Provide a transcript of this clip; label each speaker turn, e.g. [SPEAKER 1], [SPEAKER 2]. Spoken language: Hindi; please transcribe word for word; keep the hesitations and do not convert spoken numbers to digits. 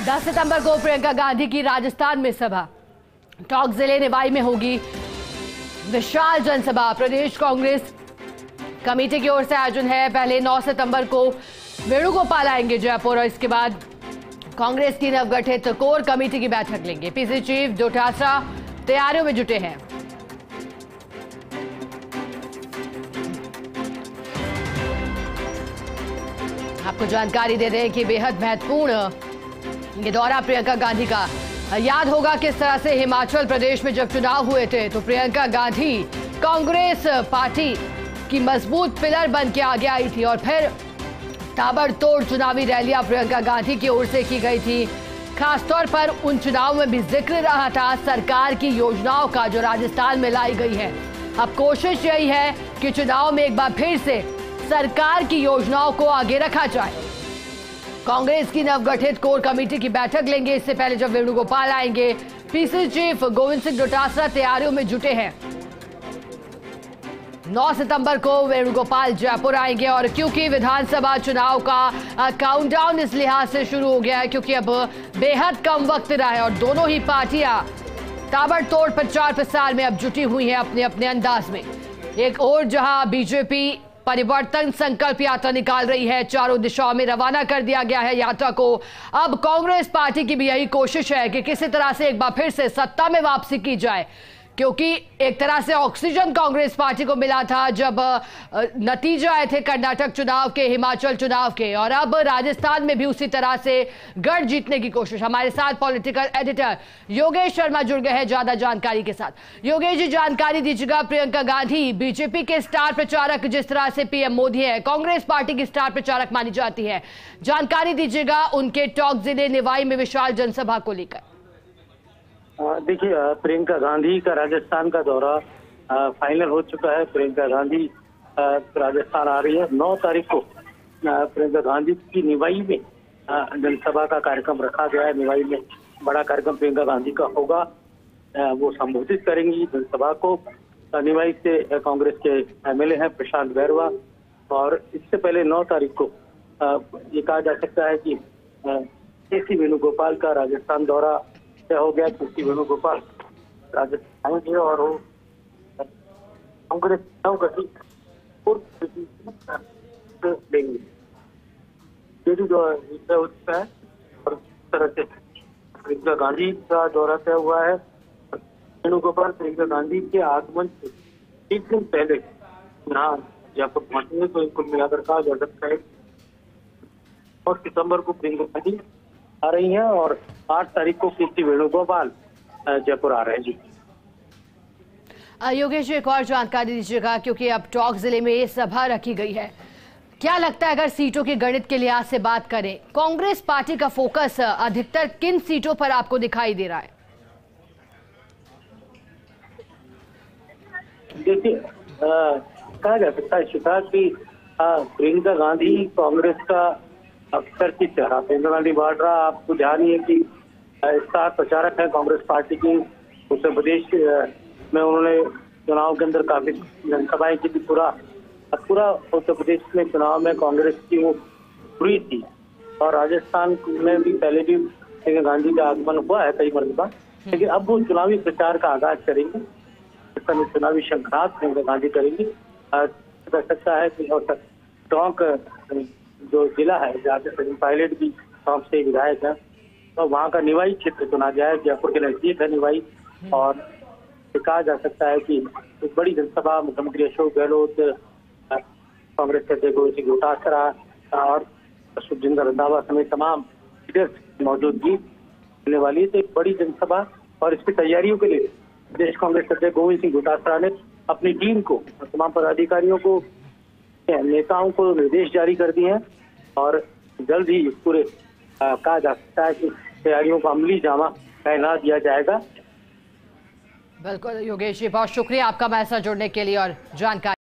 [SPEAKER 1] दस सितंबर को प्रियंका गांधी की राजस्थान में सभा। टोंक जिले निवाई में होगी विशाल जनसभा। प्रदेश कांग्रेस कमेटी की ओर से आयोजन है। पहले नौ सितंबर को वेणुगोपाल आएंगे जयपुर और इसके बाद कांग्रेस की नवगठित कोर कमेटी की बैठक लेंगे। पीसी चीफ डोटासरा तैयारियों में जुटे हैं। आपको जानकारी दे दें कि बेहद महत्वपूर्ण ये दौरा प्रियंका गांधी का। याद होगा किस तरह से हिमाचल प्रदेश में जब चुनाव हुए थे तो प्रियंका गांधी कांग्रेस पार्टी की मजबूत पिलर बन के आगे आई थी और फिर ताबड़तोड़ चुनावी रैलियां प्रियंका गांधी की ओर से की गई थी। खासतौर पर उन चुनाव में भी जिक्र रहा था सरकार की योजनाओं का जो राजस्थान में लाई गई है। अब कोशिश यही है कि चुनाव में एक बार फिर से सरकार की योजनाओं को आगे रखा जाए। कांग्रेस की नवगठित कोर कमेटी की बैठक लेंगे। इससे पहले जब वेणुगोपाल आएंगे, पीसी चीफ गोविंद सिंह डोटासरा तैयारियों में जुटे हैं। नौ सितंबर को वेणुगोपाल जयपुर आएंगे और क्योंकि विधानसभा चुनाव का काउंटडाउन इस लिहाज से शुरू हो गया है क्योंकि अब बेहद कम वक्त रहा है और दोनों ही पार्टियां ताबड़तोड़ प्रचार प्रसार में अब जुटी हुई हैं अपने अपने अंदाज में। एक और जहां बीजेपी परिवर्तन संकल्प यात्रा निकाल रही है, चारों दिशाओं में रवाना कर दिया गया है यात्रा को। अब कांग्रेस पार्टी की भी यही कोशिश है कि किसी तरह से एक बार फिर से सत्ता में वापसी की जाए, क्योंकि एक तरह से ऑक्सीजन कांग्रेस पार्टी को मिला था जब नतीजे आए थे कर्नाटक चुनाव के, हिमाचल चुनाव के, और अब राजस्थान में भी उसी तरह से गढ़ जीतने की कोशिश। हमारे साथ पॉलिटिकल एडिटर योगेश शर्मा जुड़ गए हैं ज्यादा जानकारी के साथ। योगेश जी, जानकारी दीजिएगा। प्रियंका गांधी बीजेपी के स्टार प्रचारक जिस तरह से पीएम मोदी है, कांग्रेस पार्टी की स्टार प्रचारक मानी जाती है, जानकारी दीजिएगा उनके टोंक जिले निवाई में विशाल जनसभा को लेकर।
[SPEAKER 2] देखिए, प्रियंका गांधी का राजस्थान का दौरा फाइनल हो चुका है। प्रियंका गांधी राजस्थान आ रही है। नौ तारीख को प्रियंका गांधी की निवाई में जनसभा का कार्यक्रम रखा गया है। निवाई में बड़ा कार्यक्रम प्रियंका गांधी का होगा। वो संबोधित करेंगी जनसभा को। निवाई से कांग्रेस के एमएलए हैं प्रशांत बैरवा, और इससे पहले नौ तारीख को ये कहा जा सकता है कि केसी वेणुगोपाल का राजस्थान दौरा हो गया। केसी वेणुगोपाल राजस्थान आएंगे और वो कांग्रेस नवगठित देंगे। ये भी जो हो चुका है और इस तरह से प्रियंका गांधी का दौरा तय हुआ है। वेणुगोपाल प्रियंका गांधी के आगमन से एक दिन पहले यहाँ जयपुर पहुंचेंगे, तो कुल मिलाकर कहा जा सकता है और सितंबर को प्रियंका गांधी आ रही हैं और आठ तारीख को केसी वेणुगोपाल जयपुर आ रहे हैं। जी
[SPEAKER 1] योगेश जी, एक और जानकारी दीजिएगा क्योंकि अब टोंक जिले में ये सभा रखी गई है। क्या लगता है अगर सीटों के गणित के लिहाज से बात करें, कांग्रेस पार्टी का फोकस अधिकतर किन सीटों पर आपको दिखाई दे रहा है?
[SPEAKER 2] देखिए, कहा जा सकता है शिखा की प्रियंका गांधी कांग्रेस का अक्सर की चेहरा। प्रियंका गांधी वाड्रा, आपको ध्यान ही है कि स्टार प्रचारक है कांग्रेस पार्टी की। उत्तर प्रदेश में उन्होंने चुनाव के अंदर काफी जनसभाएं की थी। पूरा पूरा उत्तर प्रदेश में चुनाव में कांग्रेस की वो पूरी थी, और राजस्थान में भी पहले भी प्रियंका गांधी का आगमन हुआ है कई मरतबा, लेकिन अब वो चुनावी प्रचार का आगाज करेंगे। इस समय चुनावी शंखनाद प्रियंका गांधी करेंगी। कर सकता है कि टोंक जो जिला है जहाँ से सचिन पायलट भी टोंक से विधायक है, तो वहाँ का निवाई क्षेत्र चुना गया है। जयपुर के नजदीक है निवाई, और कहा जा सकता है कि एक बड़ी जनसभा मुख्यमंत्री अशोक गहलोत, कांग्रेस के अध्यक्ष गोविंद सिंह डोटासरा और सुखजिंदर रंधावा समेत तमाम लीडर्स मौजूदगी होने वाली है। तो एक बड़ी जनसभा, और इसकी तैयारियों के लिए प्रदेश कांग्रेस अध्यक्ष गोविंद सिंह डोटासरा ने अपनी टीम को, तमाम पदाधिकारियों को, नेताओं को निर्देश जारी कर दिए हैं और जल्द ही पूरे कहा जा सकता है कि तैयारियों को अमली जामा पहना दिया जाएगा।
[SPEAKER 1] बिल्कुल योगेश जी, बहुत शुक्रिया आपका हमारे साथ जुड़ने के लिए और जानकारी।